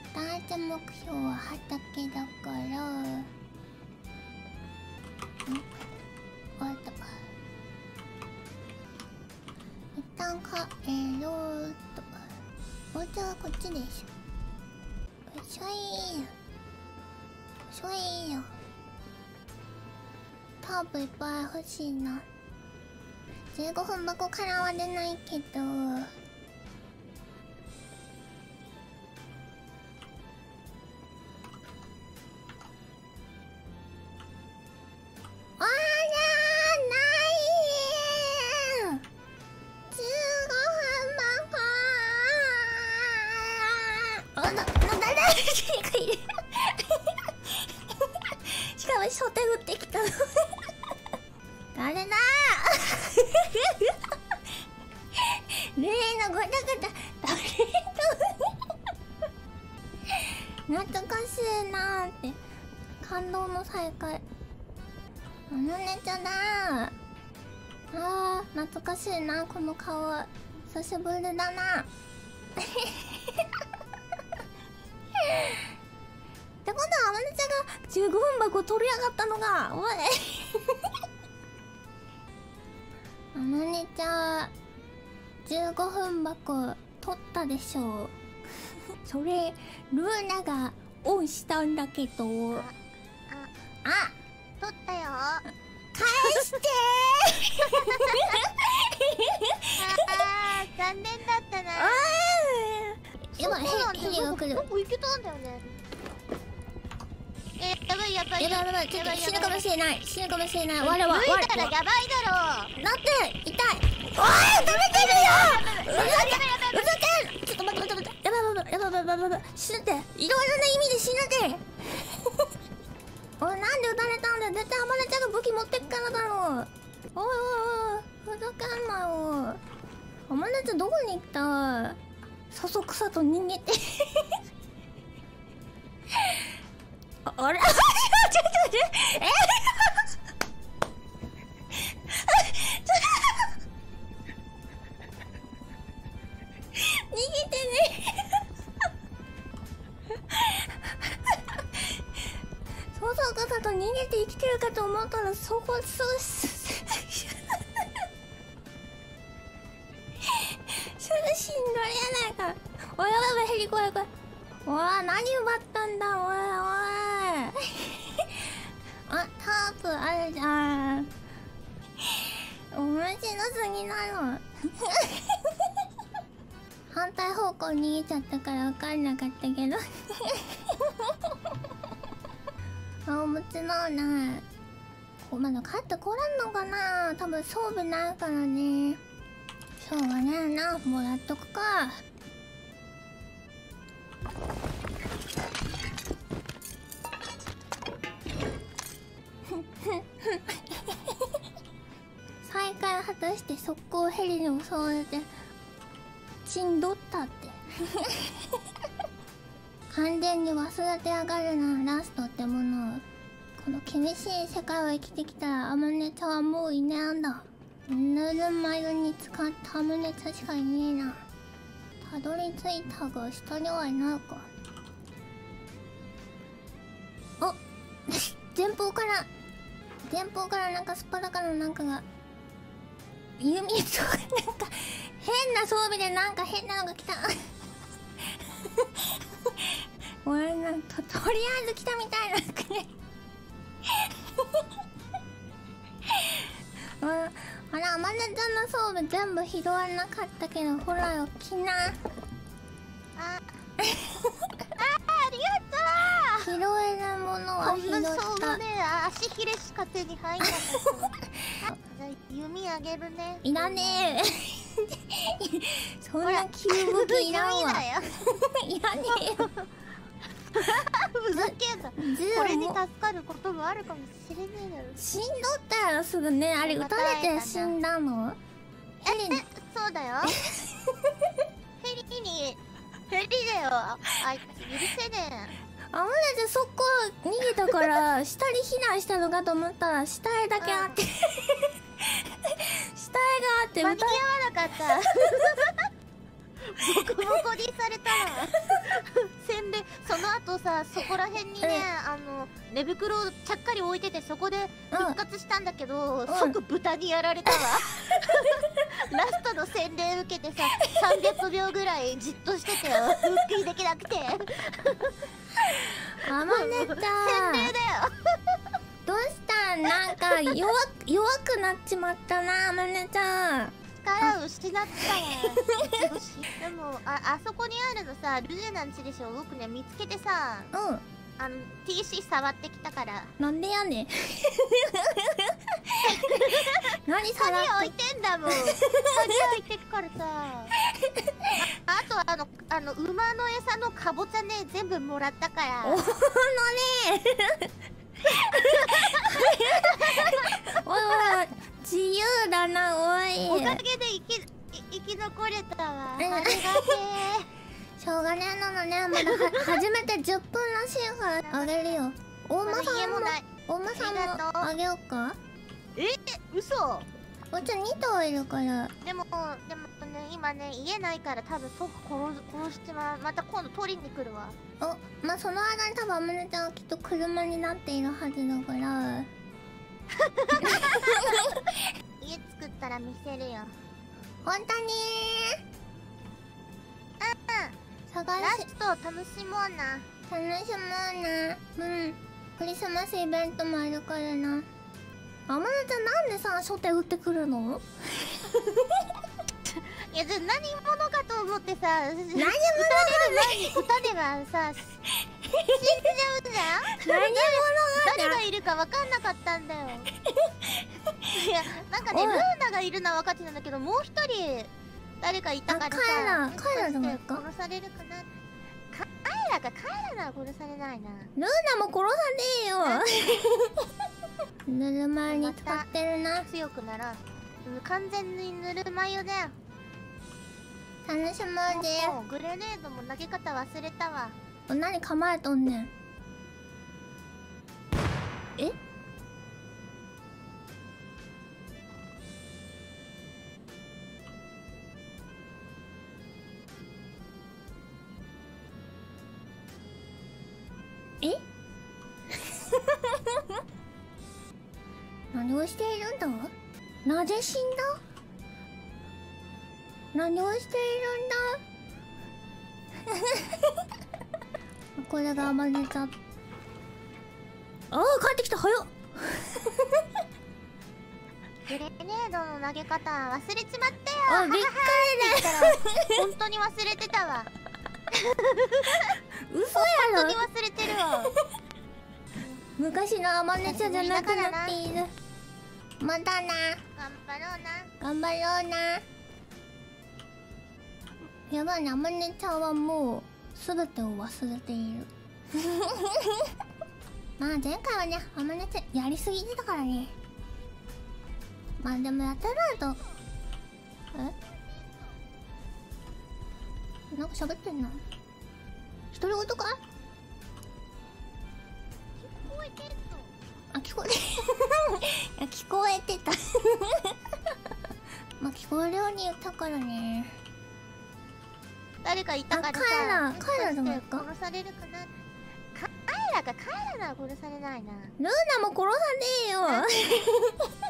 第一目標は畑だから、わかった。一旦帰ろうと。お家はこっちでしょ。よいしょいよ。しょいよ。タープいっぱい欲しいな。15分箱からは出ないけど。しかも初手打ってきたの誰だ例のごたごた誰と懐かしいなーって感動の再会。あのねちゃだー。懐かしいなこの顔。久しぶりだなってことはあまねちゃんが15分箱取り上がったのがおいあまねちゃん15分箱取ったでしょうそれルーナがオンしたんだけど。取ったよ。返して残念だったな。 やばい、ヘリが来る。 どこ行けたんだよね。やばいやばいやばいやばい、ちょっと死ぬかもしれない。死ぬかもしれない。わらわ抜いたらやばいだろ。 だって痛い。おい止めてるよ。ふざけん。ちょっと待って。やばい。死ぬって。いろいろな意味で死ぬって。おいなんで撃たれたんだよ。絶対あまねちゃんが武器持ってっからだろ。おいふざけんなよ。あまねちゃんどこに行った。そそくさと逃げてあれちょ逃げてねそうそうかさと逃げて生きてるかと思ったらそこそれしんどいやないか。おいやばいヘリ怖い。おい何奪ったんだおいあタープあるじゃん。面白すぎなの反対方向に逃げちゃったから分かんなかったけど面白いな。まだ帰ってこらんのかな。多分装備ないからね。しょうがねえな。もうやっとくか再会果たして速攻ヘリに襲われて死んどったって完全に忘れてやがるなラストってものを。この厳しい世界を生きてきたらあまねちゃんはもういねえんだ。ぬるま湯に使ったあまねちゃんしかいねえな。たどり着いたが下にはいないか。お前方からなんかスパラからなんかが弓となんか変な装備でなんか変なのが来た俺なんかとりあえず来たみたいなねあらあまねちゃんの装備全部拾わなかったけどほらよ来なありがとう。 拾えるものは拾った。こんな装備ね足ひれしか手に入らなかった弓あげるね。 いらねえそんな急武器いらんわいらねえよふざけんな。これに助かることもあるかもしれねえだろ。 死んどったよすぐね。あれ撃たれて死んだの。 そうだよヘリだよあいつ許せねえ。 あまねちゃんそこ逃げたから下に避難したのかと思ったら下へだけあって下へがあって間に合わなかったボコボコにされたとさ、そこら辺にね、寝袋をちゃっかり置いてて、そこで復活したんだけど、即豚にやられたわ。ラストの洗礼受けてさ、300秒ぐらいじっとしててよ。復帰できなくて。 あまねちゃん、 洗礼だよ。 どうしたん？なんか弱くなっちまったな、あまねちゃん。 力を失ったわ。でもあそこにあるのさ、ルネなんちでしょ。僕ね見つけてさ、TC 触ってきたから。 なんでやねん。何触って置いてんだもん。何置いてるからさ。あと馬の餌のかぼちゃね、全部もらったから。 おのね。おいおい、自由だな、おい。 おかげで生き残れたわ。ありがてー。しょうがねえのね、まだ初めて10分らしいからあげるよ。大間さんもあげようか。 嘘。 うち2頭いるから。 でもね、今ね家ないから多分即殺してまた今度取りに来るわ。 まあその間に多分あまねちゃんはきっと車になっているはずだから。 家作ったら見せるよ。 本当にラスト楽しもうな。 楽しもうな。クリスマスイベントもあるからな。あまねちゃんなんでさ初手打ってくるの？ いや何者かと思ってさ、 何者歌ではさ死んじゃうじゃん。 何者誰がいるか分かんなかったんだよ。いやなんかね、ルーナがいるのは分かってたんだけど、もう一人誰かいたからさ、 カエラじゃないか。 殺されるかな。カエラなら殺されないな。 ルーナも殺さねえよ。ぬるま湯に使ってるな。 強くなら完全にぬるま湯だよ。 楽しもうぜ。 グレネードも投げ方忘れたわ。 何構えとんねん。え？何をしているんだ？なぜ死んだ？何をしているんだ？これがあまねちゃん。帰ってきた、早っ。 グレネードの投げ方忘れちまったよ。 びっくりだ。 本当に忘れてたわ。 嘘やろ。 本当に忘れてるわ。 昔のあまねちゃんじゃなくなっている。またな。頑張ろうな。やばいね、あまねちゃんはもう全てを忘れている。まあ前回はね、あまねちゃんやりすぎてたからね。まあでもやってないと。なんか喋ってんな。独り言か？聞こえてる。いや聞こえてた。まあ聞こえるように言ったからね。 誰かいたからさ。 カエラじゃないか。 殺されるかな。カエラなら殺されないな。 ルーナも殺さねえよ。